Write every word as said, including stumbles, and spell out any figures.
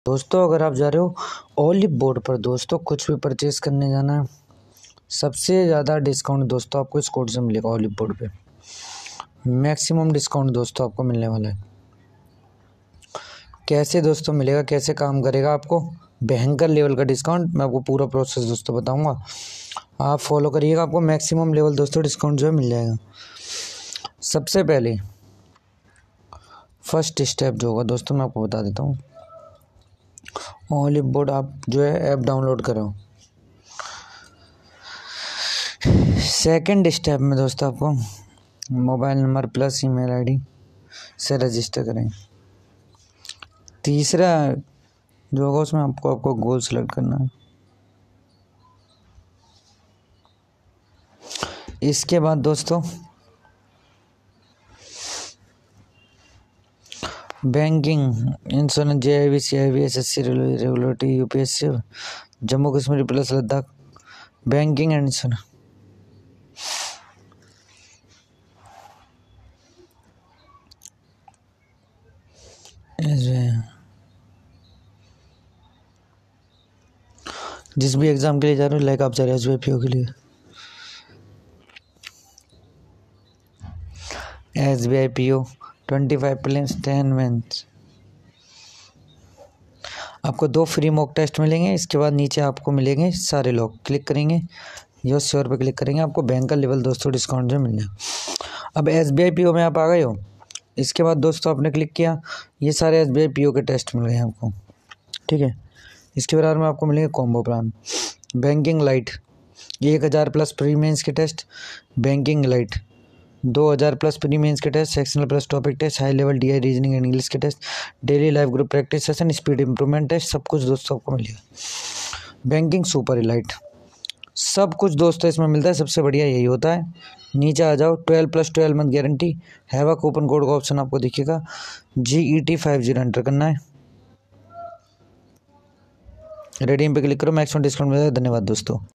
दोस्तों अगर आप जा रहे हो ओलिव बोर्ड पर दोस्तों कुछ भी परचेस करने जाना है, सबसे ज़्यादा डिस्काउंट दोस्तों आपको इस कोड से मिलेगा। ओलिव बोर्ड पे मैक्सिमम डिस्काउंट दोस्तों आपको मिलने वाला है। कैसे दोस्तों मिलेगा, कैसे काम करेगा, आपको भयंकर लेवल का डिस्काउंट, मैं आपको पूरा प्रोसेस दोस्तों बताऊंगा, आप फॉलो करिएगा। आपको मैक्सिमम लेवल दोस्तों डिस्काउंट जो है मिल जाएगा। सबसे पहले फर्स्ट स्टेप जो होगा दोस्तों मैं आपको बता देता हूँ। ओलिव बोर्ड आप जो है ऐप डाउनलोड करो। सेकंड स्टेप में दोस्तों आपको mobile number plus email ID से रजिस्टर करें। तीसरा जो होगा उसमें आपको आपको गोल सेलेक्ट करना है। इसके बाद दोस्तों banking, insurance, J I V, C I V, S S C, regulatory, U P S C, Jammu Kashmir plus Ladakh, banking and insurance. जिस भी एग्ज़ाम के लिए जा रहे हो, लाइक आप जा रहे हो S B I P O के लिए, S B I P O twenty five plus ten months, आपको दो फ्री मॉक टेस्ट मिलेंगे। इसके बाद नीचे आपको मिलेंगे सारे लोग, क्लिक करेंगे यो श्योर पे क्लिक करेंगे, आपको बैंक का लेवल दोस्तों डिस्काउंट जो मिल जाए। अब S B I P O में आप आ गए हो। इसके बाद दोस्तों आपने क्लिक किया, ये सारे S B I P O के टेस्ट मिल गए आपको, ठीक है। इसके बाद में आपको मिलेंगे कॉम्बो प्लान। बैंकिंग लाइट एक हज़ार प्लस प्री मेंस के टेस्ट, बैंकिंग लाइट दो हज़ार प्लस प्री मेंस के test, sectional plus topic test, high level D I reasoning and English के test, daily life group practice session, speed improvement test, सब कुछ दोस्तों आपको मिलेगा। बैंकिंग सुपर इलाइट सब कुछ दोस्तों इसमें मिलता है। सबसे बढ़िया यही होता है। नीचे आ जाओ, twelve plus twelve month guarantee, have a coupon code का ऑप्शन आपको दिखेगा, G E T five zero enter करना है, रेडीम पे क्लिक करो, मैक्सिमम डिस्काउंट मिलेगा। धन्यवाद दोस्तों।